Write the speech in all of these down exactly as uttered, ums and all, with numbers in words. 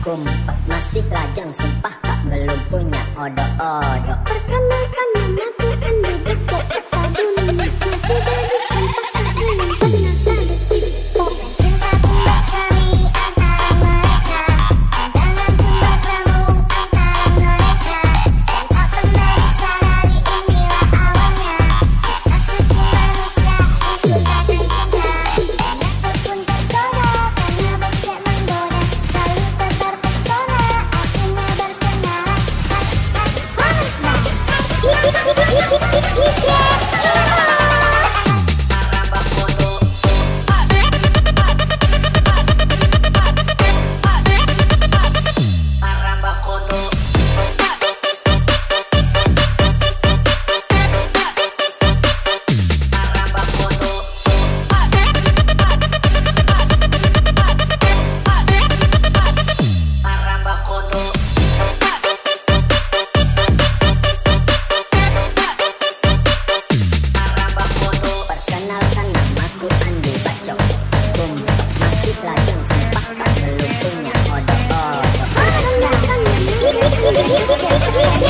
kumpet, masih lajang sumpah tak belum punya odo-odo. Perkenalkan namaku Anda becek kadun, masih gadis sumpah tak belum pernah ada cipok. Cinta pun bersemi antara mereka, pandangan pun bertemu antara mereka, dan tak pernah disadari inilah awalnya kisah suci manusia itu takkan cinta. Anakku pun tergoda karena becek menggoda, selalu terpesona akhirnya berkenalan. Harus bang D J Imo. Perkenalkan namaku Andi Bacok, kumpet, masih lajang sumpah tak belum punya odo-odo. Perkenalkan namaku D J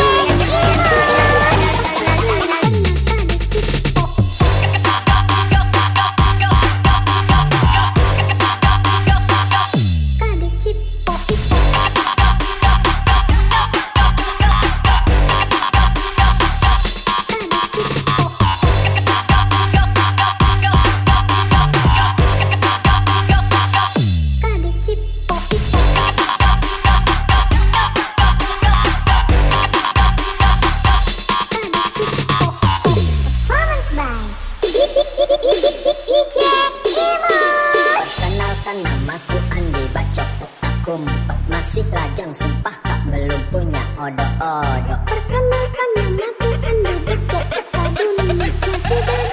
Perkenalkan namaku Andi Bacok, kumpet, masih lajang sumpah tak belum punya odo-odo. Perkenalkan namaku Anda becek kadun, masih gadis